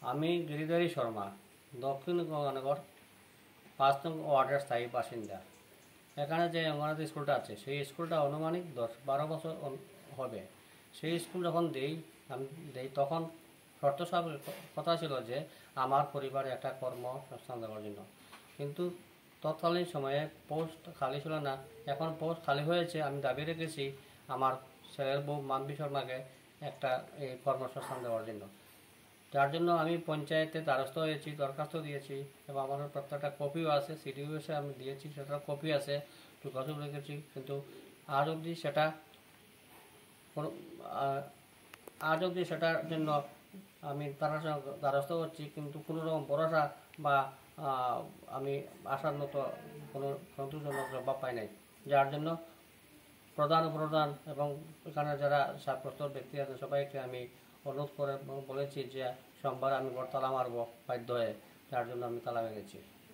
আমি গিরিধারী শর্মা, দক্ষিণ গঙ্গানগর 5 নং ওয়ার্ডের স্থায়ী বাসিন্দা। এখানে যে অঙ্গনাদি স্কুলটা আছে সেই স্কুলটা আনুমানিক 10-12 বছর হবে। সেই স্কুল যখন দেই তখন শর্ত সাপেক্ষে কথা ছিল যে আমার পরিবারে একটা কর্মসংস্থান দেওয়ার জন্য, কিন্তু তৎকালীন সময়ে পোস্ট খালি ছিল না। এখন পোস্ট খালি হয়েছে। আমি দাবি রেখেছি আমার ছেলের বউ মাম্পি শর্মাকে একটা এই কর্মসংস্থান দেওয়ার জন্য। যার জন্য আমি পঞ্চায়েতে দ্বারস্থ হয়েছি, দরখাস্ত দিয়েছি এবং আমার প্রত্যেকটা কপিও আছে। সিডিও এসে আমি দিয়েছি, সেটার কপি আছে, যোগাযোগ রেখেছি, কিন্তু আজ অবধি সেটার জন্য আমি তার দ্বারস্থ হচ্ছি, কিন্তু কোনো রকম ভরসা বা আমি আসার মতো কোনো সন্তোষজনক জবাব পাই নাই। যার জন্য প্রধান উপপ্রধান এবং এখানে যারা সাব্যস্ত ব্যক্তি আছে সবাইকে আমি অনুরোধ করে বলেছি যে সোমবার আমি ঘর তালা মারবো বাধ্য হয়ে, যার জন্য আমি তালা ভেঙেছি।